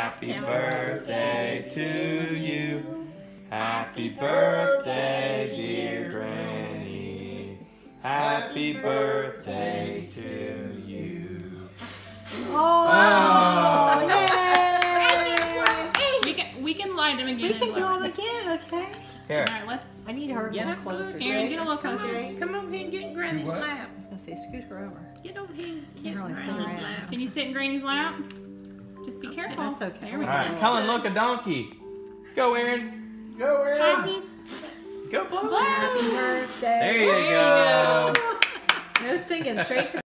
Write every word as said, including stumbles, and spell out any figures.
Happy birthday to you. Happy birthday, dear Granny. Happy birthday to you. Oh, oh. Yay! We can we can light them again. We can do them again, okay? Here. All right, let's. I need her a Get little up closer. here. Aaron, get a little Come closer. on, come over here and get in Granny's what? lap. I was gonna say scoot her over. Get over here and get Can't in really fit Granny's her in. lap. Can you sit in Granny's lap? Just be careful. That's okay. There we All go. right, Helen, look, a donkey. Go, Aaron. Go, Aaron. Happy Go, blow. Blow. Happy birthday. There you go. No singing, straight to